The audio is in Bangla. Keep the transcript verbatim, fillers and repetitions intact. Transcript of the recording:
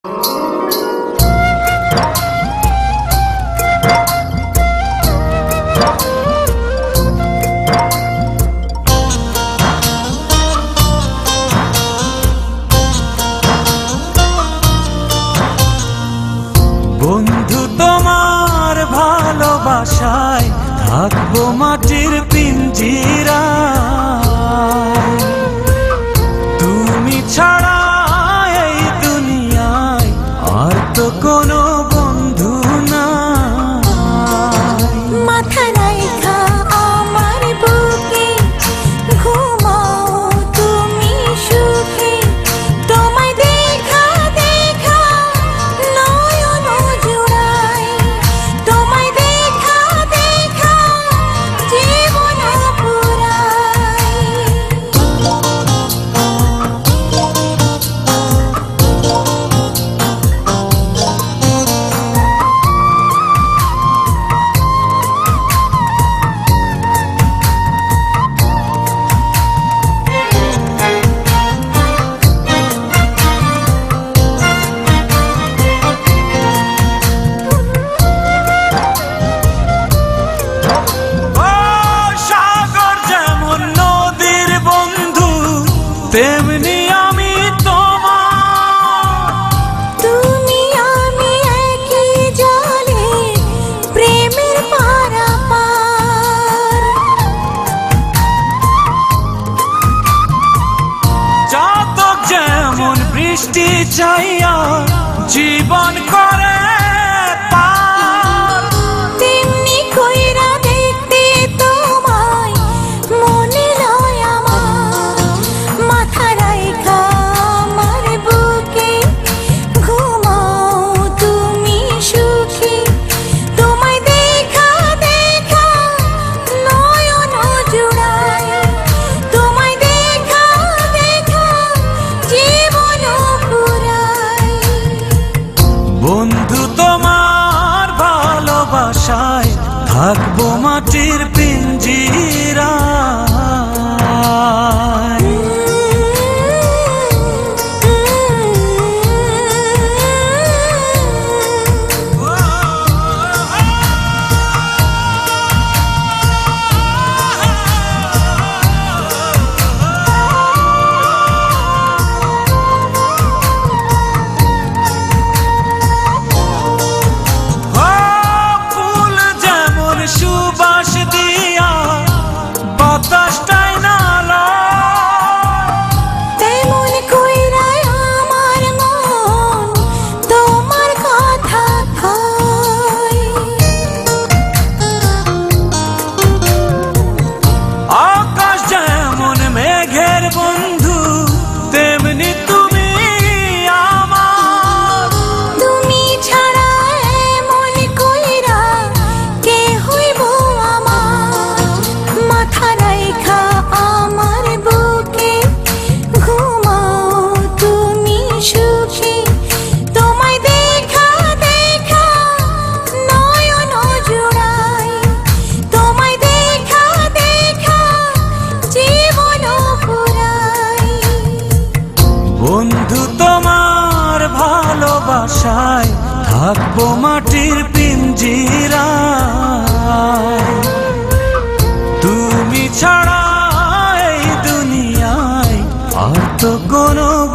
বন্ধু তোমার ভালোবাসায় থাকবো মাটির পিঞ্জিরায়, তুমি ছাড়া এই দুনিয়ায় আর তো কোনো বন্ধু নাই। মাথা রাইখা আমার বুকে ঘুমাও তুমি সুখে, তোমায় দেখা দেখা নয়ন জুড়াই, তোমায় দেখা দেখা জীবন পুরাই। তেমনি আমি তোমার, তুমি আমি একই জলে প্রেমের পারাপার। চাতক যেমন বৃষ্টি চাইয়া জীবন করে পার, তেমনি কইরা দেখতে তোমায় মনে লয় আমার। মাথা রাইখা আমার বুকে ঘুমাও তুমি সুখী, তোমায় দেখা দেখা নয়ন জুড়াই, তোমায় দেখা দেখা জীবন পুরাই। বন্ধু তোমার ভালোবাসায় থাকবো মাটির পিঞ্জিরায়। সুবাস দিয়া বাতাসটাই নালো, তেমন কইরাই আমার মন তোমার কথা কয়। আকাশ যেমন মেঘের বন্ধু তেমনি তুমি আমার, তুমি ছাড়া এমন কইরা কে হইব আমার। মাথা রাইখা আমার বুকে ঘুমাও তুমি সুখী, তোমায় দেখা দেখা নয়ন জুড়াই, তোমায় দেখা দেখা জীবন পুরাই। বন্ধু তোমার ভালোবাসায় থাকবো মাটির পিঞ্জিরায়, তুমি ছাড়া এই দুনিয়ায় আর তো কোনো